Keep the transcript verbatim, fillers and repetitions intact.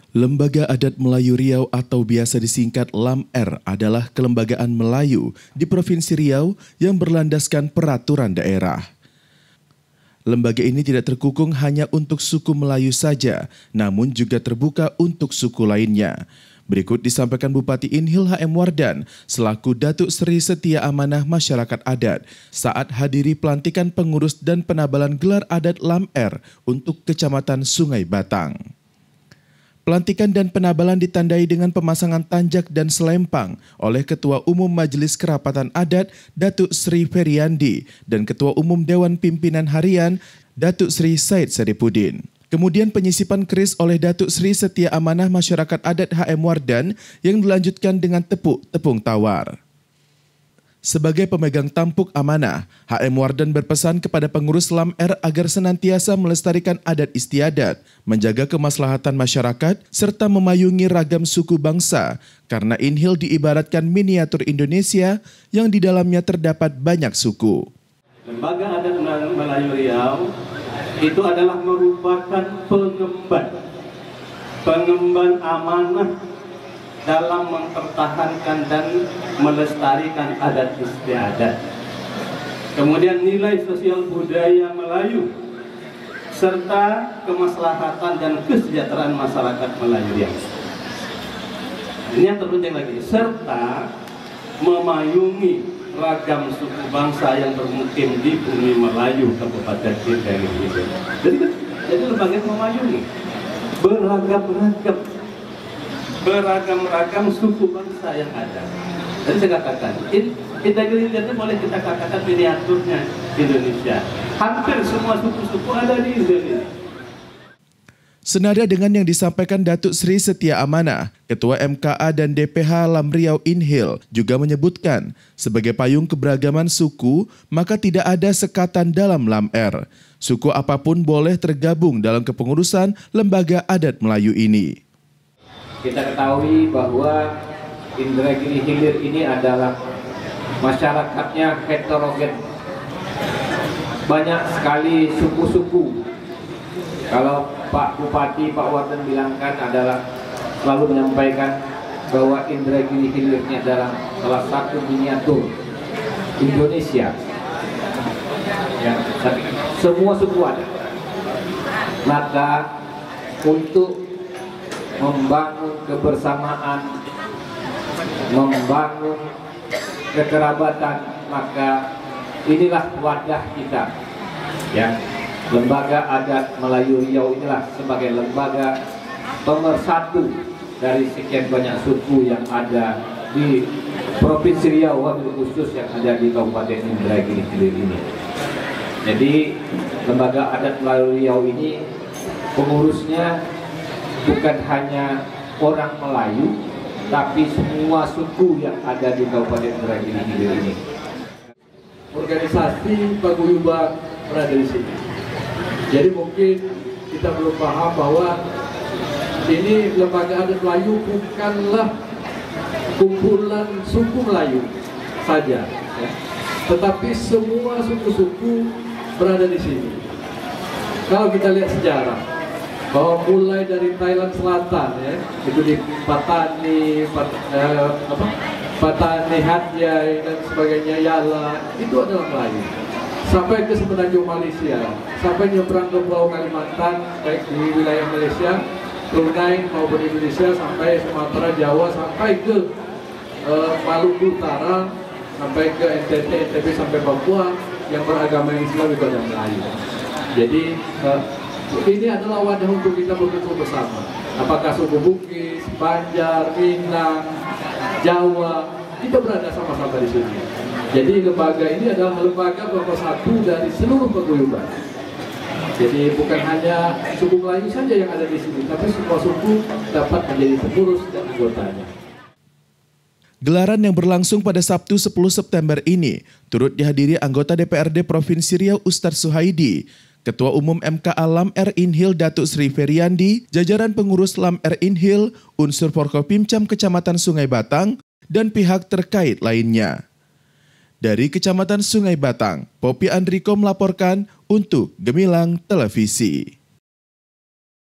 Lembaga Adat Melayu Riau atau biasa disingkat L A M R adalah kelembagaan Melayu di Provinsi Riau yang berlandaskan peraturan daerah. Lembaga ini tidak terkukung hanya untuk suku Melayu saja, namun juga terbuka untuk suku lainnya. Berikut disampaikan Bupati Inhil H M Wardan selaku Datuk Seri Setia Amanah Masyarakat Adat saat hadiri pelantikan pengurus dan penabalan gelar adat L A M R untuk Kecamatan Sungai Batang. Pelantikan dan penabalan ditandai dengan pemasangan tanjak dan selempang oleh Ketua Umum Majelis Kerapatan Adat Datuk Sri Feryandi dan Ketua Umum Dewan Pimpinan Harian Datuk Sri Said Sadipudin. Kemudian penyisipan keris oleh Datuk Sri Setia Amanah Masyarakat Adat H M Wardan yang dilanjutkan dengan tepuk tepung tawar. Sebagai pemegang tampuk amanah, H M Wardan berpesan kepada pengurus L A M R agar senantiasa melestarikan adat istiadat, menjaga kemaslahatan masyarakat, serta memayungi ragam suku bangsa, karena Inhil diibaratkan miniatur Indonesia yang di dalamnya terdapat banyak suku. Lembaga Adat Melayu Riau itu adalah merupakan pengemban, pengemban amanah dalam mempertahankan dan melestarikan adat istiadat. Kemudian nilai sosial budaya Melayu serta kemaslahatan dan kesejahteraan masyarakat Melayu Riau. Ini yang terpenting lagi, serta memayungi ragam suku bangsa yang bermukim di bumi Melayu Kabupaten Indragiri. Jadi, jadi lembaga memayungi beragam-ragam beragam-ragam suku bangsa yang ada. Jadi saya katakan, Indragiri itu boleh kita katakan miniaturnya Indonesia. Hampir semua suku-suku ada di Indonesia. Senada dengan yang disampaikan Datuk Sri Setia Amanah, Ketua M K A dan D P H L A M Riau Inhil juga menyebutkan, sebagai payung keberagaman suku, maka tidak ada sekatan dalam L A M R. Suku apapun boleh tergabung dalam kepengurusan Lembaga Adat Melayu ini. Kita ketahui bahwa Indragiri Hilir ini adalah masyarakatnya heterogen. Banyak sekali suku-suku. Kalau Pak Bupati, Pak Wardan bilangkan adalah selalu menyampaikan bahwa Indragiri Hilir ini adalah salah satu miniatur Indonesia. Ya, tapi semua suku ada. Maka untuk membangun kebersamaan, membangun kekerabatan, maka inilah wadah kita. Ya, Lembaga Adat Melayu Riau inilah sebagai lembaga pemersatu dari sekian banyak suku yang ada di Provinsi Riau, wabil khusus yang ada di Kabupaten Indragiri Hilir ini. Jadi Lembaga Adat Melayu Riau ini pengurusnya bukan hanya orang Melayu, tapi semua suku yang ada di Kabupaten Indragiri Hilir ini. Organisasi paguyuban berada di sini. Jadi mungkin kita belum paham bahwa ini Lembaga Adat Melayu bukanlah kumpulan suku Melayu saja, ya. Tetapi semua suku-suku berada di sini. Kalau kita lihat sejarah, bahwa mulai dari Thailand Selatan, ya, itu di Patani, Pat, eh, apa, Patani Hatjai dan sebagainya, Yala, itu adalah Melayu. Sampai ke semenanjung Malaysia, sampai nyebrang ke Pulau Kalimantan, baik di wilayah Malaysia, Brunei maupun Indonesia, sampai Sumatera, Jawa, sampai ke eh, Maluku Utara, sampai ke N T T, N T B, sampai Papua, yang beragama Islam itu ada Melayu. Jadi eh, ini adalah wadah untuk kita berkumpul bersama. Apakah suku Bugis, Banjar, Minang, Jawa, kita berada sama-sama di sini. Jadi lembaga ini adalah lembaga pemersatu dari seluruh paguyuban. Jadi bukan hanya suku Melayu saja yang ada di sini, tapi semua suku dapat menjadi pengurus dan anggotanya. Gelaran yang berlangsung pada Sabtu sepuluh September ini turut dihadiri anggota D P R D Provinsi Riau Ustadz Suhaidi, Ketua Umum M K A L A M R Inhil Datuk Sri Feryandi, jajaran pengurus L A M R Inhil, unsur Forkopimcam Kecamatan Sungai Batang, dan pihak terkait lainnya. Dari Kecamatan Sungai Batang, Poppy Andriko melaporkan untuk Gemilang Televisi.